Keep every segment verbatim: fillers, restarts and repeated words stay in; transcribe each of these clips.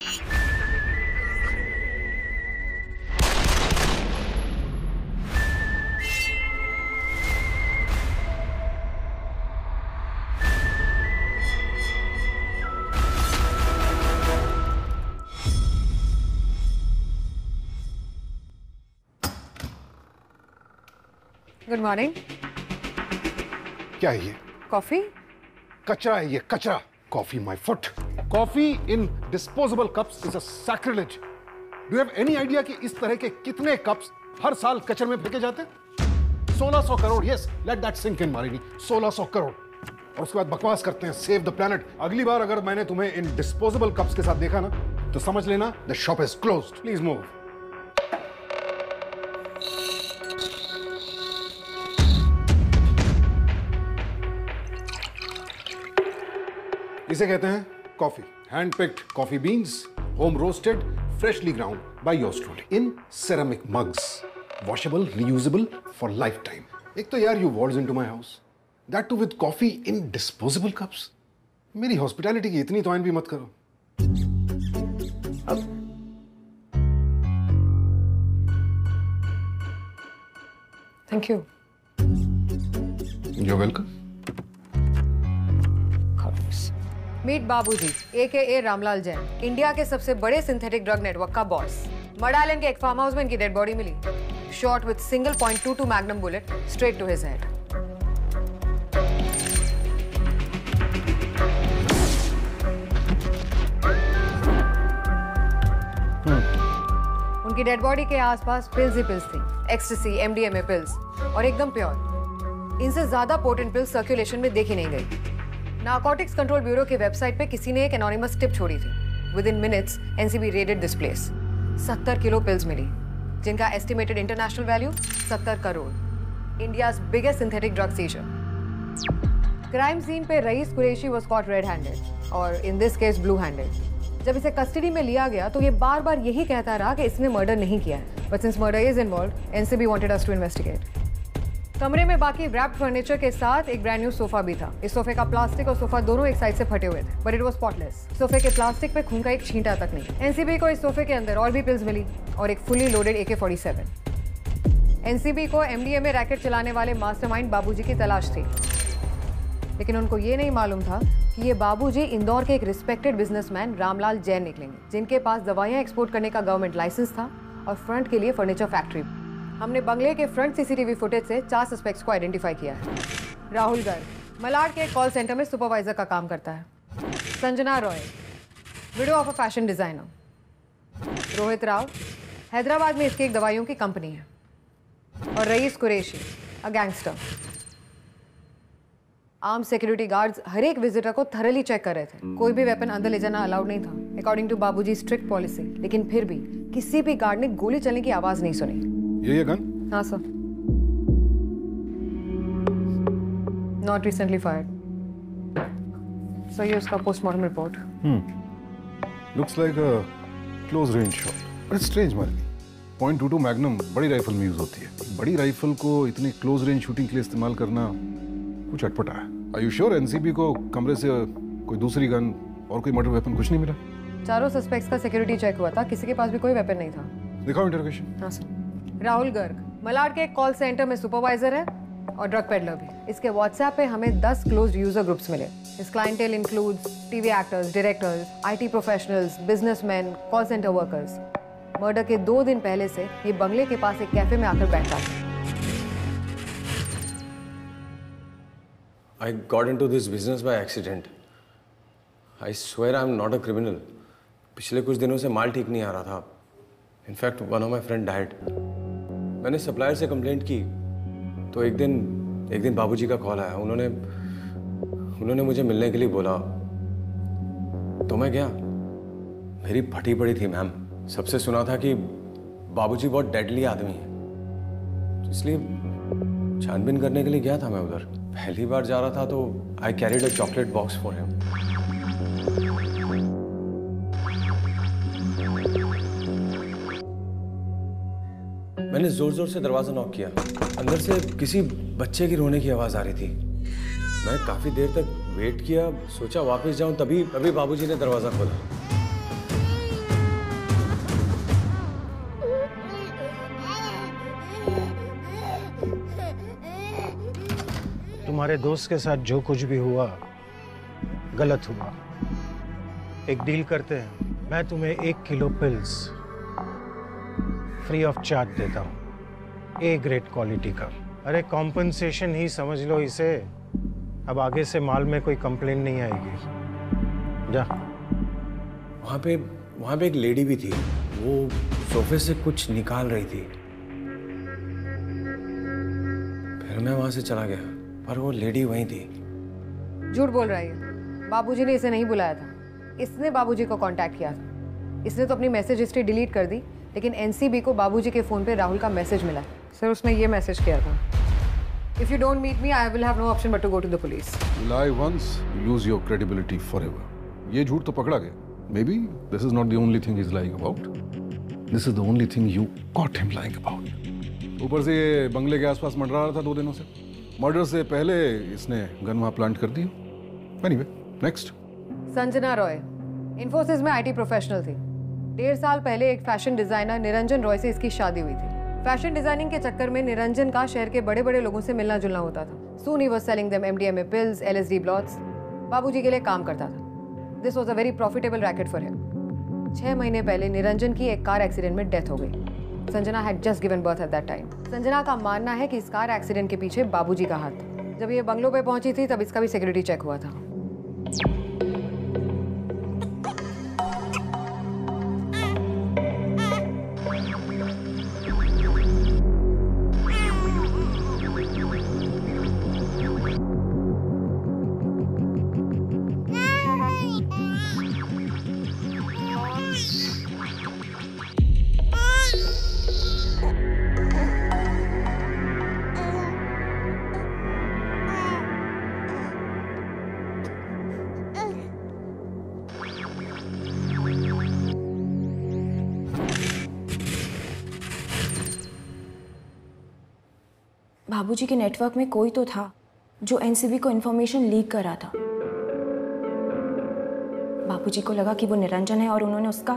Good morning. क्या है ये? कॉफी? कचरा है ये, कचरा। Coffee my foot. Coffee in disposable cups is a sacrilege. Do you have any idea कि इस तरह के कितने कप्स हर साल कचरे में फेंके जाते हैं? सोलह सौ crore. Yes, let that sink in Malini. सोलह सौ करोड़। और उसके बाद बकवास करते हैं सेव द प्लेनेट। अगली बार अगर मैंने तुम्हें इन डिस्पोजेबल कप्स के साथ देखा ना, तो समझ लेना the shop is closed. Please move. इसे कहते हैं coffee. Hand picked coffee beans, home roasted, freshly ground by yours truly in ceramic mugs, washable, reusable for lifetime. एक तो यार you waltz into my house, that too with coffee in disposable cups. मेरी hospitality की इतनी तोयन भी मत करो। अब thank you. You welcome. Meet Babuji A K A Ramlal Jain, India के सबसे बड़े सिंथेटिक ड्रग नेटवर्क का बॉस। मड आइलैंड के एक फार्म हाउस में इनकी डेड बॉडी मिली, shot with single point two two magnum bullet straight to his head. उनकी डेड बॉडी के आसपास पिल्स ही पिल्स थी, एक्सटेसी, एमडीएमए पिल्स, और एकदम प्योर। इनसे ज्यादा पोटेंट पिल्स सर्कुलेशन में देखी नहीं गई। नारकोटिक्स कंट्रोल ब्यूरो की वेबसाइट पे किसी ने एक एनोनिमस टिप छोड़ी थी। Within minutes NCB raided this place. सत्तर किलो पिल्स मिली, जिनका एस्टिमेटेड इंटरनेशनल वैल्यू सत्तर crore. India's biggest synthetic drug seizure. Crime scene पे Raees Qureshi was caught red handed और in this case blue handed. जब इसे कस्टडी में लिया गया तो ये बार बार यही कहता रहा कि इसने मर्डर नहीं किया है, but since murder is involved NCB wanted us to investigate. कमरे में बाकी रैप्ड फर्नीचर के साथ एक ब्रांड न्यू सोफा भी था। इस सोफे का प्लास्टिक और सोफा दोनों एक साइड से फटे हुए थे, बट इट वाज स्पॉटलेस। सोफे के प्लास्टिक पे खून का एक छींटा तक नहीं। एनसीबी को इस सोफे के अंदर और भी पिल्स मिली और एक fully loaded AK forty seven. NCB को एमडीएमए रैकेट चलाने वाले मास्टरमाइंड बाबूजी की तलाश थी, लेकिन उनको ये नहीं मालूम था कि ये बाबूजी इंदौर के एक रिस्पेक्टेड बिजनेसमैन रामलाल जैन निकलेंगे, जिनके पास दवाइयाँ एक्सपोर्ट करने का गवर्नमेंट लाइसेंस था और फ्रंट के लिए फर्नीचर फैक्ट्री। हमने बंगले के फ्रंट सीसीटीवी फुटेज से चार सस्पेक्ट्स को आइडेंटिफाई किया है। राहुल गर्ग मलाड के एक कॉल सेंटर में सुपरवाइजर का काम करता है। Sanjana Roy widow of a fashion designer. Rohit Rao Hyderabad में इसकी एक दवाइयों की कंपनी है। और Raees Qureshi a gangster. Arm security guards हर एक विजिटर को थरली चेक कर रहे थे। कोई भी वेपन अंदर ले जाना अलाउड नहीं था, according to Babuji strict policy. लेकिन फिर भी किसी भी गार्ड ने गोली चलने की आवाज नहीं सुनी। ये ये गन? हाँ sir. Not recently fired. Sir ये उसका postmortem report. Hmm looks like a close range shot, but it's strange Malini. Point two two magnum बड़ी राइफल में यूज होती है। बड़ी राइफल को इतनी क्लोज रेंज शूटिंग के लिए इस्तेमाल करना कुछ अटपटा है। आर यू श्योर एनसीबी को कमरे से कोई दूसरी गन और कोई मर्डर वेपन कुछ नहीं मिला? चारों सस्पेक्ट्स का सिक्योरिटी चेक हुआ था, किसी के पास भी कोई वेपन नहीं था। दिखाओ इंटरोगेशन। हाँ सर। राहुल गर्ग मलाड के एक कॉल सेंटर में सुपरवाइजर है और ड्रग पेडलर भी। इसके व्हाट्सएप पे हमें दस क्लोज्ड यूजर ग्रुप्स मिले। इस clientele includes TV actors, directors, IT professionals, businessman, call centre workers. Murder के दो दिन पहले से ये बंगले के पास एक कैफे में आकर बैठा था। I got into this business by accident. I swear I'm not a criminal. पिछले कुछ दिनों से माल ठीक नहीं आ रहा था। In fact, one of my friend died. मैंने सप्लायर से कंप्लेंट की तो एक दिन एक दिन बाबूजी का कॉल आया। उन्होंने उन्होंने मुझे मिलने के लिए बोला तो मैं गया। मेरी फटी पड़ी थी मैम। सबसे सुना था कि बाबूजी बहुत डेडली आदमी है, इसलिए छानबीन करने के लिए गया था मैं उधर। पहली बार जा रहा था तो I carried a chocolate box for him. मैंने जोर जोर से दरवाजा नॉक किया। अंदर से किसी बच्चे की रोने की आवाज आ रही थी। मैं काफी देर तक वेट किया, सोचा वापस जाऊं, तभी अभी बाबूजी ने दरवाजा खोला। तुम्हारे दोस्त के साथ जो कुछ भी हुआ गलत हुआ। एक डील करते हैं, मैं तुम्हें एक kilo pills free of charge देता हूँ, ए ग्रेड क्वालिटी का। अरे कॉम्पनसेशन ही समझ लो इसे। अब आगे से माल में कोई कंप्लेंट नहीं आएगी। जा। वहाँ पे वहाँ पे एक लेडी भी थी, वो सोफे से कुछ निकाल रही थी। फिर मैं वहाँ से चला गया, पर वो लेडी वहीं थी। झूठ बोल रहा है, बाबूजी ने इसे नहीं बुलाया था, इसने बाबूजी को कांटेक्ट किया था। इसने तो अपनी मैसेज हिस्ट्री डिलीट कर दी, लेकिन एनसीबी को बाबूजी के फ़ोन पे राहुल का मैसेज मिला। सर उसने ये मैसेज किया था, if you don't meet me I will have no option but to go to the police. lie once, lose your credibility forever. ये झूठ तो पकड़ा गया। Maybe this is not the only thing he's lying about. This is the only thing you caught him lying about. ऊपर से ये बंगले के आसपास मंडरा रहा था दो दिनों से। मर्डर से पहले इसने गन वहाँ प्लांट कर दी। Anyway, next. संजना रॉय इन्फोसिस में आईटी प्रोफेशनल थी। डेढ़ साल पहले एक फैशन डिजाइनर निरंजन रॉय से इसकी शादी हुई थी। फैशन डिजाइनिंग के चक्कर में निरंजन का शहर के बड़े बड़े लोगों से मिलना जुलना होता था। सून ही was selling them MDMA pills, LSD blots. Babuji के लिए काम करता था। This was a very profitable racket for him. छह महीने पहले निरंजन की एक कार एक्सीडेंट में डेथ हो गई। Sanjana had just given birth at that time. Sanjana का मानना है कि इस कार एक्सीडेंट के पीछे बाबूजी का हाथ था। जब ये बंगलों पे पहुंची थी तब इसका भी सिक्योरिटी चेक हुआ था। बाबूजी के नेटवर्क में कोई तो था जो एनसीबी को इन्फॉर्मेशन लीक कर रहा था। बाबूजी को लगा कि वो निरंजन है और उन्होंने उसका,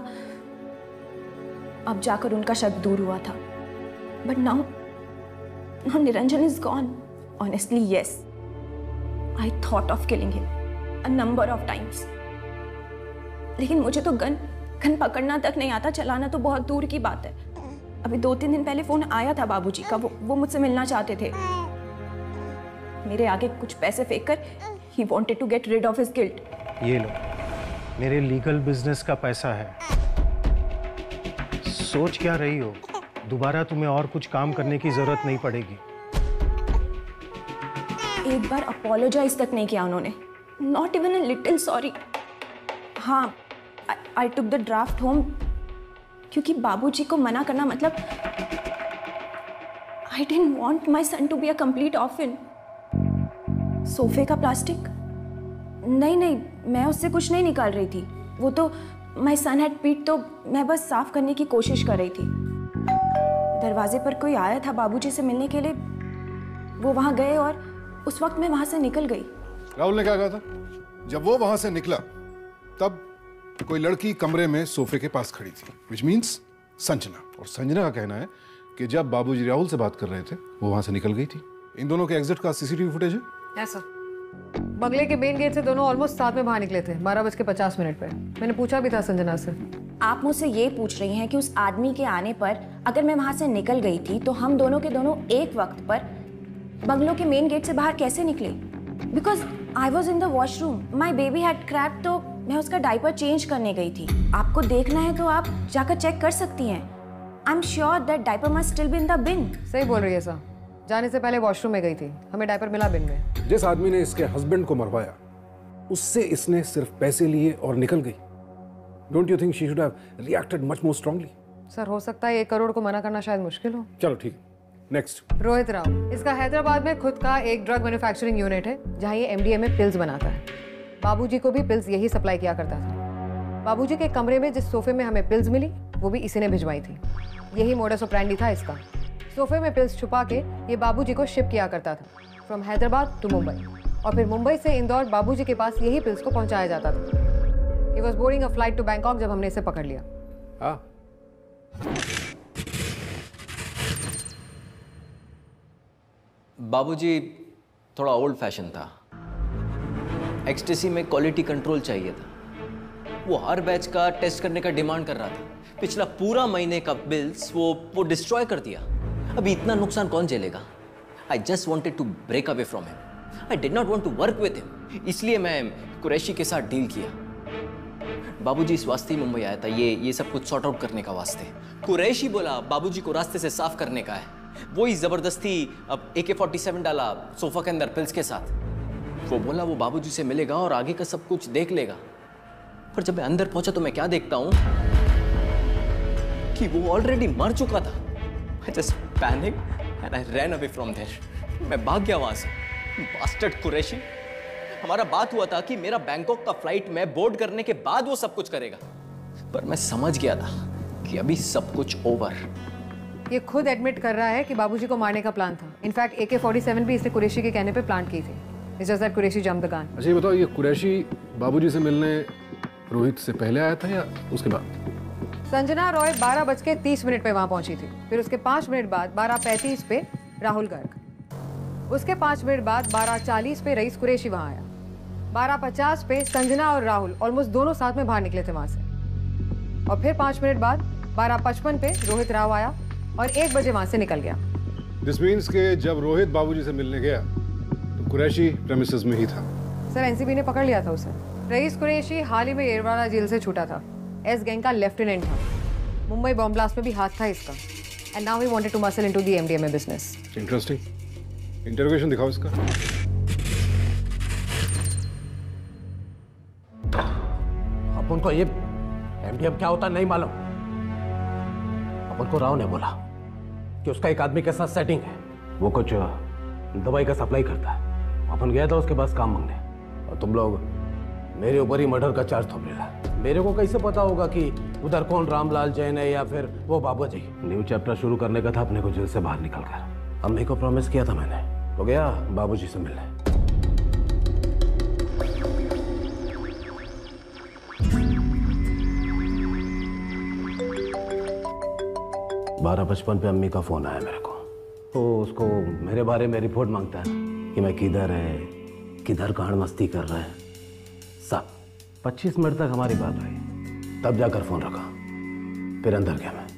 अब जाकर उनका शक दूर हुआ था। But now now Niranjan is gone. Honestly yes, I thought of killing him a number of times, लेकिन मुझे तो गन गन पकड़ना तक नहीं आता, चलाना तो बहुत दूर की बात है। अभी दो तीन दिन पहले फोन आया था बाबूजी का, वो वो मुझसे मिलना चाहते थे। मेरे आगे कुछ पैसे फेंक कर ही wanted to get rid of his guilt. ये लो, मेरे लीगल बिजनेस का पैसा है। सोच क्या रही हो? दोबारा तुम्हें और कुछ काम करने की जरूरत नहीं पड़ेगी। एक बार अपोलोजाइज तक नहीं किया उन्होंने, not even a little sorry. हाँ, I took the draft home क्योंकि बाबूजी को मना करना मतलब I didn't want my son to be a complete orphan. सोफे का प्लास्टिक? नहीं नहीं, मैं उससे कुछ नहीं निकाल रही थी। वो तो माय सन हैड पीट, तो मैं बस साफ करने की कोशिश कर रही थी। दरवाजे पर कोई आया था बाबूजी से मिलने के लिए, वो वहां गए और उस वक्त मैं वहां से निकल गई। राहुल ने क्या कहा था? जब वो वहां से निकला तब कोई लड़की कमरे में सोफे के पास खड़ी थी, which means संजना। और संजना का कहना है कि जब बाबूजी राहुल से बात कर रहे थे वो वहां से निकल गई थी। इन दोनों के एग्जिट का सीसीटीवी फुटेज है? Yes sir. बंगले के मेन गेट से दोनों ऑलमोस्ट साथ में बाहर निकले थे, बारह बज के पचास मिनट पे। मैंने पूछा भी था संजना से। आप मुझसे ये पूछ रही हैं कि उस आदमी के आने पर अगर मैं वहां से निकल गई थी तो हम दोनों के दोनों एक वक्त पर बंगलों के मेन गेट से बाहर कैसे निकले? Because I was in the washroom, my baby had crapped, तो मैं उसका डायपर चेंज करने गई थी। आपको देखना है तो आप जाकर चेक कर सकती हैं। I am sure that diaper must still be in the bin. सही बोल रही है सर, जाने से पहले वॉशरूम में गई थी, हमें डायपर मिला बिन में। जिस आदमी ने इसके हस्बैंड को मरवाया उससे इसने सिर्फ पैसे लिए और निकल गई। Don't you think she should have reacted much more strongly? Sir हो सकता है एक करोड़ को मना करना शायद मुश्किल हो। चलो ठीक है, नेक्स्ट। रोहित राव, इसका हैदराबाद में खुद का एक ड्रग मैन्युफैक्चरिंग यूनिट है जहां ये एमडीएमए पिल्स बनाता है। बाबूजी को भी पिल्स यही सप्लाई किया करता था। बाबूजी के कमरे में जिस सोफे में हमें पिल्स मिली वो भी इसी ने भिजवाई थी। यही मोडस ऑपरेंडी था इसका। सोफे में पिल्स छुपा के ये बाबूजी को शिप किया करता था फ्रॉम हैदराबाद टू मुंबई, और फिर मुंबई से इंदौर बाबूजी के पास यही पिल्स को पहुंचाया जाता था। He was boarding a flight to Bangkok जब हमने इसे पकड़ लिया। हाँ, बाबूजी थोड़ा ओल्ड फैशन था। एक्सटेसी में क्वालिटी कंट्रोल चाहिए था। वो हर बैच का टेस्ट करने का डिमांड कर रहा था। पिछला पूरा महीने का बिल्स वो वो डिस्ट्रॉय कर दिया। अभी इतना नुकसान कौन झेलेगा? I just wanted to break away from him. I did not want to work with him. इसलिए मैं कुरैशी के साथ डील किया। बाबूजी इस वास्ते ही मुंबई आया था, ये ये सब कुछ सॉर्ट आउट करने का वास्ते। कुरैशी बोला बाबूजी को रास्ते से साफ करने का है। वो ही जबरदस्ती अब ए के फोर्टी सेवन डाला सोफा के अंदर पिल्स के साथ। वो बोला वो बाबूजी से मिलेगा और आगे का सब कुछ देख लेगा। पर जब मैं अंदर पहुंचा तो मैं क्या देखता हूं कि वो ऑलरेडी मर चुका था। I just panicked and I ran away from there. मैं भाग गया वहां से। Bastard कुरैशी। हमारा बात हुआ था कि मेरा बैंकॉक का फ्लाइट में बोर्ड करने के बाद वो सब कुछ करेगा, पर मैं समझ गया था कि अभी सब कुछ ओवर। ये खुद एडमिट कर रहा है कि बाबूजी को मारने का प्लान था। इनफैक्ट ए के फोर्टी सेवन भी इसने कुरैशी के कहने पे प्लान की थी। It's just that Qureshi jumped the gun. अच्छा ये बताओ, ये कुरैशी बाबूजी से मिलने रोहित से पहले आया था या उसके बाद? संजना रॉय बारह बज के तीस मिनट पे वहां पहुंची थी। फिर उसके पाँच मिनट बाद बारह पैंतीस पे राहुल गर्ग। उसके पाँच मिनट बाद बारह चालीस पे रईस कुरैशी वहां आया। बारह पचास पे संजना और राहुल ऑलमोस्ट दोनों साथ में बाहर निकले थे वहां से। और फिर पाँच मिनट बाद बारह पचपन पे रोहित राव आया और एक बजे वहां से निकल गया। दिस मीन्स के जब रोहित बाबूजी से मिलने गया तो कुरैशी प्रेमिसेस में ही था। सर एनसीबी ने पकड़ लिया था उसे। रईस कुरैशी हाल ही में येरवाड़ा जेल से छूटा था। एस गैंग का लेफ्टिनेंट था। मुंबई बॉम्ब ब्लास्ट में भी हाथ था इसका। And now we wanted to muscle into the MDMA business. Interesting. Interrogation दिखाओ इसका। अपन को ये एमडीएम क्या होता नहीं मालूम। अपन को राव ने बोला कि उसका एक आदमी के साथ सेटिंग है, वो कुछ दवाई का सप्लाई करता है। अपन गया था उसके पास काम मांगने, और तुम लोग मेरे ऊपर ही मर्डर का चार्ज थोप लेला। मेरे को कैसे पता होगा कि उधर कौन रामलाल जैन है या फिर वो बाबूजी? न्यू चैप्टर शुरू करने का था अपने को जेल से बाहर निकल कर। अम्मी को प्रॉमिस किया था मैंने, तो गया बाबूजी से मिलने। बारह पचपन पे अम्मी का फोन आया मेरे को। तो उसको मेरे बारे में रिपोर्ट मांगता है कि मैं किधर है, किधर कहाँ मस्ती कर रहा है सब। पच्चीस मिनट तक हमारी बात हुई, तब जाकर फोन रखा। फिर अंदर गया मैं।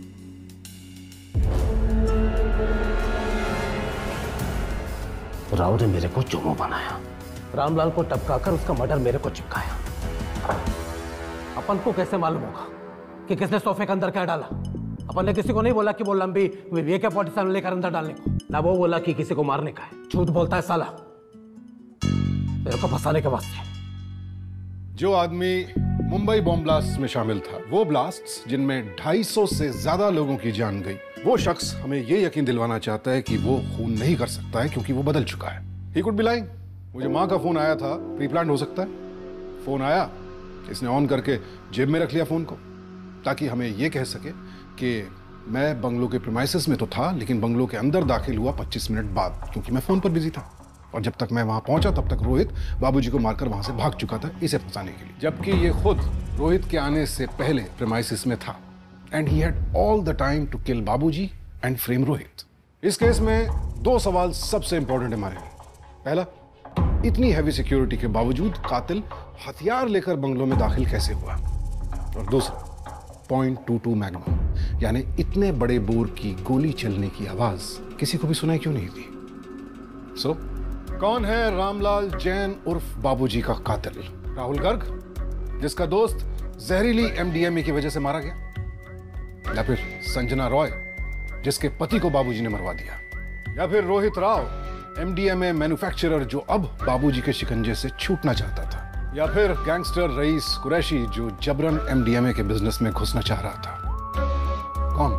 राव ने मेरे को चोमो बनाया, रामलाल को टपकाकर उसका मर्डर मेरे को चिपकाया। अपन को कैसे मालूम होगा कि किसने सोफे के अंदर क्या डाला? अपन ने किसी को नहीं बोला कि वो लंबी ए के फोर्टी सेवन लेकर अंदर डालने को, ना वो बोला कि किसी को मारने का है। झूठ बोलता है साला मेरे को फंसाने के वास्ते। जो आदमी मुंबई बॉम्ब ब्लास्ट में शामिल था, वो ब्लास्ट्स जिनमें ढाई सौ से ज्यादा लोगों की जान गई, वो शख्स हमें ये यकीन दिलवाना चाहता है कि वो खून नहीं कर सकता है क्योंकि वो बदल चुका है। He could be lying। मुझे माँ का फोन आया था, प्री प्लान हो सकता है। फोन आया, इसने ऑन करके जेब में रख लिया फोन को, ताकि हमें ये कह सके कि मैं बंगलो के प्रीमाइसेस में तो था, लेकिन बंगलो के अंदर दाखिल हुआ पच्चीस मिनट बाद, क्योंकि मैं फोन पर बिजी था। और जब तक मैं वहां पहुंचा तब तक रोहित बाबूजी को मारकर वहां से भाग चुका था, इसे फंसाने के लिए, जबकि ये खुद रोहित के आने से पहले प्रीमाइसेस में था। And he had all the time to kill Babuji and frame Rohit. इस केस में दो सवाल सबसे इंपॉर्टेंट है हमारे लिए। पहला, इतनी हैवी सिक्योरिटी के बावजूद कातिल हथियार लेकर बंगलों में दाखिल कैसे हुआ? और दूसरा, पॉइंट टू टू मैग्नम, यानी इतने बड़े बोर की गोली चलने की आवाज किसी को भी सुनाई क्यों नहीं दी? सो so, कौन है रामलाल जैन उर्फ बाबूजी का कातिल? राहुल गर्ग, जिसका दोस्त जहरीली एमडीएमए की वजह से मारा गया, या फिर संजना रॉय, जिसके पति को बाबूजी ने मरवा दिया, या फिर रोहित राव, एमडीएमए मैन्युफैक्चरर जो अब बाबूजी के शिकंजे से छूटना चाहता था, या फिर गैंगस्टर रईस कुरैशी जो जबरन एमडीएमए के बिजनेस में घुसना चाह रहा था? कौन?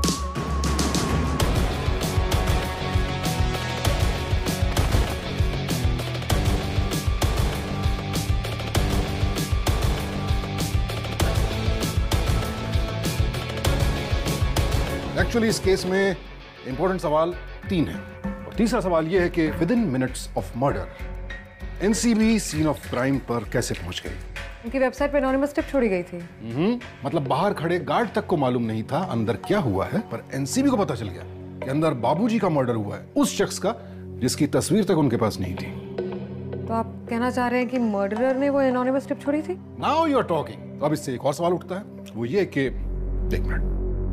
एक्चुअली इस केस में इंपॉर्टेंट सवाल तीन है, और तीसरा सवाल यह है कि within minutes of murder NCB scene of crime पर कैसे पहुंच गई? उनकी वेबसाइट पे एनोनिमस टिप छोड़ी गई थी। हम्म, मतलब बाहर खड़े गार्ड तक को मालूम नहीं था अंदर क्या हुआ है, पर एनसीबी को पता चल गया कि अंदर बाबूजी का मर्डर हुआ है। उस शख्स का जिसकी तस्वीर तक उनके पास नहीं थी। तो आप कहना चाह रहे हैं कि मर्डरर ने वो एनोनिमस टिप छोड़ी थी? Now you are talking. अब इससे एक और सवाल उठता है, वो ये कि एक मिनट,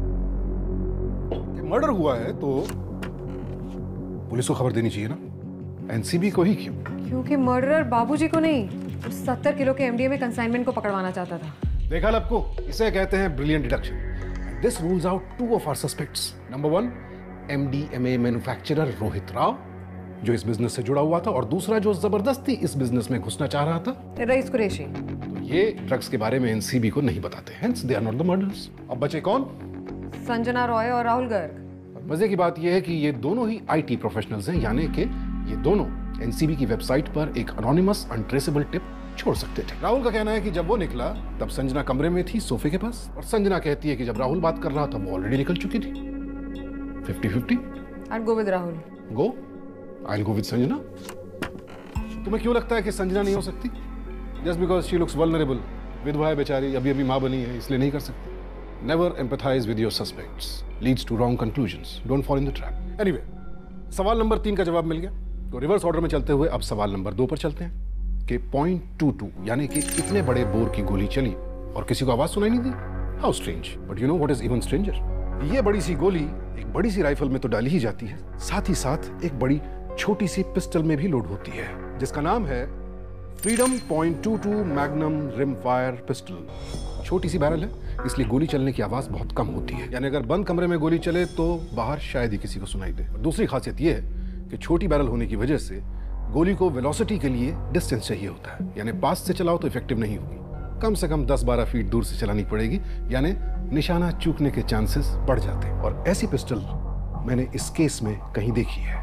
मर्डर हुआ है तो पुलिस को खबर देनी चाहिए ना, एनसीबी को ही क्यों? क्योंकि मर्डरर बाबूजी को नहीं, सत्तर किलो के एमडीएमए कंसाइनमेंट को पकड़वाना चाहता था। देखा लपको, इसे कहते हैं brilliant deduction. This rules out two of our suspects. Number one, MDMA manufacturer Rohit Rao, जो इस बिजनेस से जुड़ा हुआ था, और दूसरा जो जबरदस्ती इस बिजनेस में घुसना चाह रहा था, रईस कुरैशी। तो ये ड्रग्स के बारे में एनसीबी को नहीं बताते, hence they are not the murderers. अब बचे कौन? संजना रॉय और राहुल गर्ग। मजे की बात यह है कि ये दोनों ही आईटी प्रोफेशनल्स हैं, यानी कि ये दोनों एनसीबी की वेबसाइट पर एक अनोनिमस अनट्रेसेबल टिप छोड़ सकते थे। राहुल का कहना है कि जब वो निकला तब संजना कमरे में थी सोफे के पास, और संजना कहती है कि जब राहुल बात कर रहा था वो ऑलरेडी निकल चुकी थी। Fifty fifty. I'd go with Rahul. Go, I'll go with Sanjana. तुम्हें क्यों लगता है कि संजना नहीं हो सकती? Just because she looks vulnerable, विधवा है बेचारी, अभी अभी माँ बनी है, इसलिए नहीं कर सकती। Never empathise with your suspects, leads to wrong conclusions, don't fall in the trap. Anyway, सवाल नंबर तीन का जवाब मिल गया, तो रिवर्स ऑर्डर में चलते हुए अब सवाल नंबर दो पर चलते हैं कि पॉइंट टू टू यानी कि इतने बड़े बोर की गोली चली और किसी को आवाज सुनाई नहीं दी। How strange, but you know what is even stranger? ये बड़ी सी गोली एक बड़ी सी राइफल में तो डाली ही जाती है, साथ ही साथ एक बड़ी छोटी सी पिस्टल में भी लोड होती है, जिसका नाम है freedom point two two magnum rim fire pistol. छोटी सी बैरल है, इसलिए गोली चलने की आवाज बहुत कम होती है, यानी अगर बंद कमरे में गोली चले तो बाहर शायद ही किसी को सुनाई दे। दूसरी खासियत यह है कि छोटी बैरल होने की वजह से गोली को वेलोसिटी के लिए डिस्टेंस चाहिए होता है, यानी पास से चलाओ तो इफेक्टिव नहीं होगी, कम से कम दस बारह फीट दूर से चलानी पड़ेगी, यानी निशाना चूकने के चांसेस बढ़ जाते हैं। और ऐसी पिस्टल मैंने इस केस में कहीं देखी है।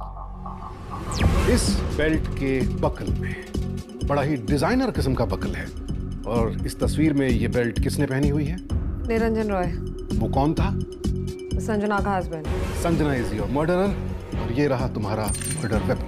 इस बेल्ट के बकल में बड़ा ही डिजाइनर किस्म का बकल है, और इस तस्वीर में ये बेल्ट किसने पहनी हुई है? निरंजन रॉय। वो कौन था? संजना का husband. Sanjana is your murderer, और ये रहा तुम्हारा मर्डर वेपन।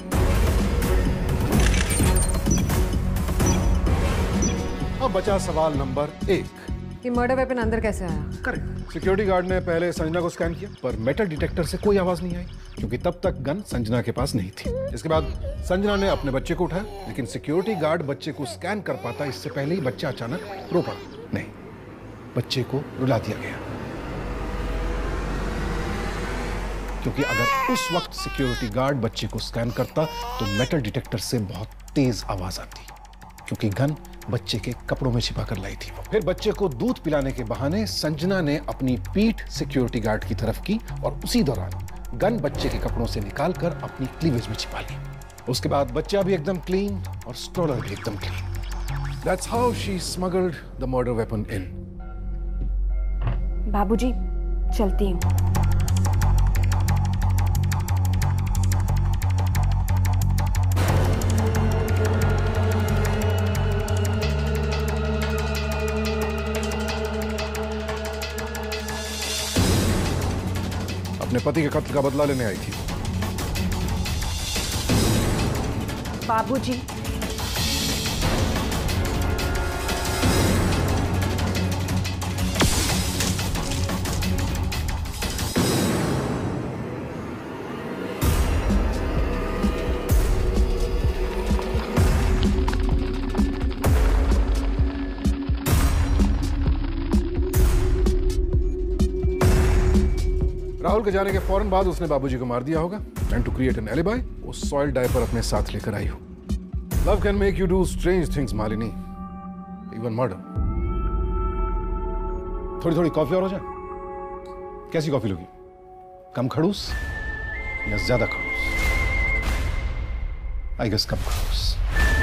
अब बचा सवाल नंबर एक कि मर्डर वेपन अंदर कैसे आया? करेक्ट। सिक्योरिटी गार्ड ने पहले संजना को स्कैन किया, पर मेटल डिटेक्टर से कोई आवाज नहीं आई, क्योंकि तब तक गन संजना के पास नहीं थी। इसके बाद संजना ने अपने बच्चे को उठाया, लेकिन सिक्योरिटी गार्ड बच्चे को स्कैन कर पाता इससे पहले ही बच्चा अचानक रो पड़ा। नहीं, बच्चे को रुला दिया गया, क्योंकि अगर उस वक्त सिक्योरिटी गार्ड बच्चे को स्कैन करता तो मेटल डिटेक्टर से बहुत तेज आवाज आती, क्योंकि गन बच्चे के कपड़ों में छिपा कर लाई थी। फिर बच्चे को दूध पिलाने के बहाने संजना ने अपनी पीठ सिक्योरिटी गार्ड की तरफ की, और उसी दौरान गन बच्चे के कपड़ों से निकालकर अपनी क्लीवेज में छिपा ली। उसके बाद बच्चा भी एकदम क्लीन और स्ट्रोलर भी एकदम clean. That's how she smuggled the murder weapon in. बाबूजी, चलती हूँ। अपने पति के कत्ल का बदला लेने आई थी। बाबूजी, राहुल के जाने के फौरन बाद उसने बाबूजी को मार दिया होगा, and to create an alibi वो सॉइल्ड डायपर अपने साथ लेकर आई हो। Love can make you do strange things Malini, even murder. थोड़ी थोड़ी कॉफी और हो जाए? कैसी कॉफी लोगी? कम खड़ूस या ज्यादा खड़ूस? आई गेस कम खड़ूस।